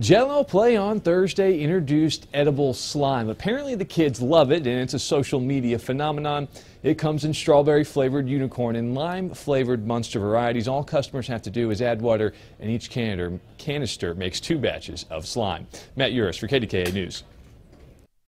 Jell-O Play on Thursday introduced edible slime. Apparently the kids love it, and it's a social media phenomenon. It comes in strawberry flavored, unicorn, and lime flavored Munster varieties. All customers have to do is add water, and each canister makes 2 batches of slime. Yurus for KDKA News.